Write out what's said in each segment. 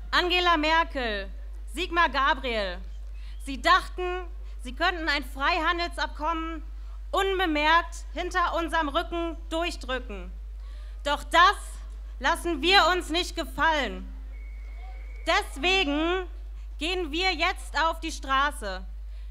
Angela Merkel, Sigmar Gabriel. Sie dachten, sie könnten ein Freihandelsabkommen unbemerkt hinter unserem Rücken durchdrücken. Doch das lassen wir uns nicht gefallen. Deswegen gehen wir jetzt auf die Straße.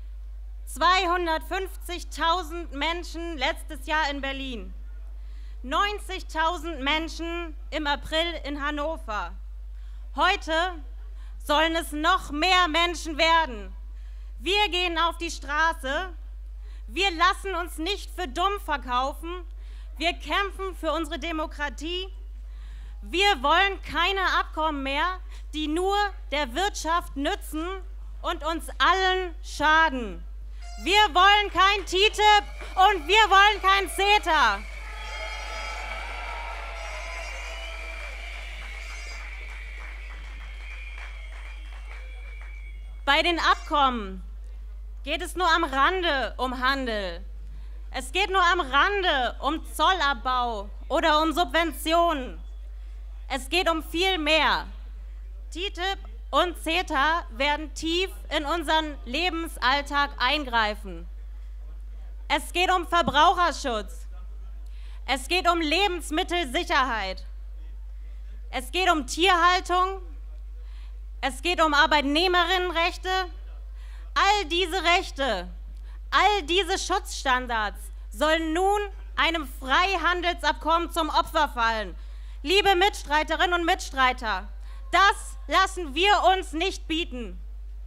250.000 Menschen letztes Jahr in Berlin, 90.000 Menschen im April in Hannover. Heute sollen es noch mehr Menschen werden. Wir gehen auf die Straße. Wir lassen uns nicht für dumm verkaufen. Wir kämpfen für unsere Demokratie. Wir wollen keine Abkommen mehr, die nur der Wirtschaft nützen und uns allen schaden. Wir wollen kein TTIP und wir wollen kein CETA. Bei den Abkommen geht es nur am Rande um Handel. Es geht nur am Rande um Zollabbau oder um Subventionen. Es geht um viel mehr. TTIP und CETA werden tief in unseren Lebensalltag eingreifen. Es geht um Verbraucherschutz. Es geht um Lebensmittelsicherheit. Es geht um Tierhaltung. Es geht um Arbeitnehmerinnenrechte. All diese Rechte, all diese Schutzstandards sollen nun einem Freihandelsabkommen zum Opfer fallen. Liebe Mitstreiterinnen und Mitstreiter, das lassen wir uns nicht bieten.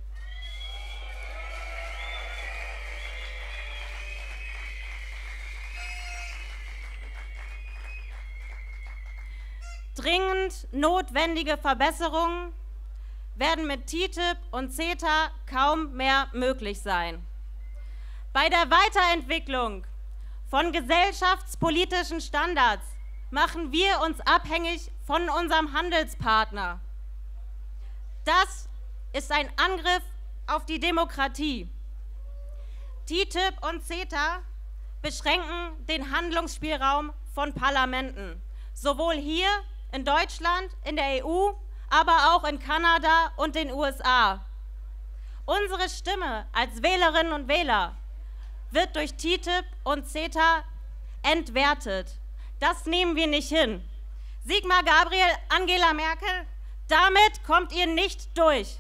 Dringend notwendige Verbesserungen werden mit TTIP und CETA kaum mehr möglich sein. Bei der Weiterentwicklung von gesellschaftspolitischen Standards machen wir uns abhängig von unserem Handelspartner. Das ist ein Angriff auf die Demokratie. TTIP und CETA beschränken den Handlungsspielraum von Parlamenten, sowohl hier in Deutschland, in der EU, aber auch in Kanada und den USA. Unsere Stimme als Wählerinnen und Wähler wird durch TTIP und CETA entwertet. Das nehmen wir nicht hin. Sigmar Gabriel, Angela Merkel, damit kommt ihr nicht durch.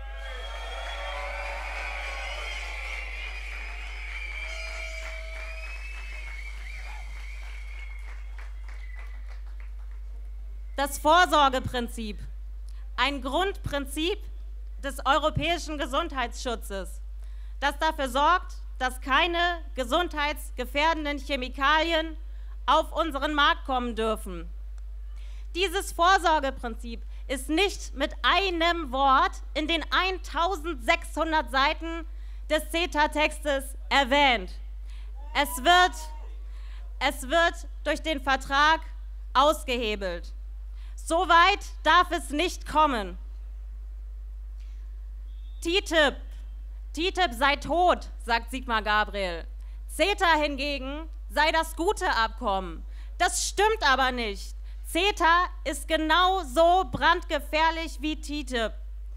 Das Vorsorgeprinzip, ein Grundprinzip des europäischen Gesundheitsschutzes, das dafür sorgt, dass keine gesundheitsgefährdenden Chemikalien auf unseren Markt kommen dürfen. Dieses Vorsorgeprinzip ist nicht mit einem Wort in den 1600 Seiten des CETA-Textes erwähnt. Es wird durch den Vertrag ausgehebelt. So weit darf es nicht kommen. TTIP sei tot, sagt Sigmar Gabriel. CETA hingegen sei das gute Abkommen. Das stimmt aber nicht. CETA ist genauso brandgefährlich wie TTIP.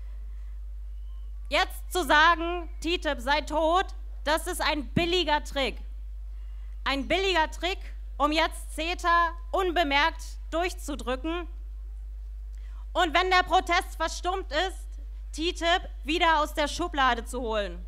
Jetzt zu sagen, TTIP sei tot, das ist ein billiger Trick. Ein billiger Trick, um jetzt CETA unbemerkt durchzudrücken. Und wenn der Protest verstummt ist, TTIP wieder aus der Schublade zu holen.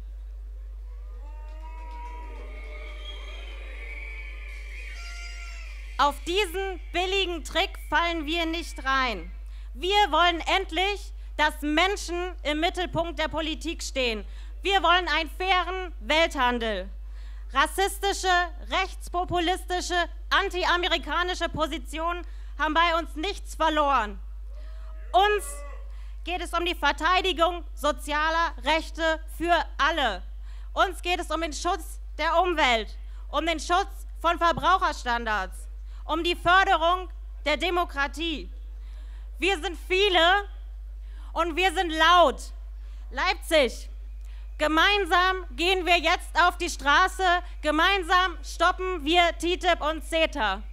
Auf diesen billigen Trick fallen wir nicht rein. Wir wollen endlich, dass Menschen im Mittelpunkt der Politik stehen. Wir wollen einen fairen Welthandel. Rassistische, rechtspopulistische, anti-amerikanische Positionen haben bei uns nichts verloren. Uns geht es um die Verteidigung sozialer Rechte für alle. Uns geht es um den Schutz der Umwelt, um den Schutz von Verbraucherstandards, um die Förderung der Demokratie. Wir sind viele und wir sind laut. Leipzig, gemeinsam gehen wir jetzt auf die Straße, gemeinsam stoppen wir TTIP und CETA.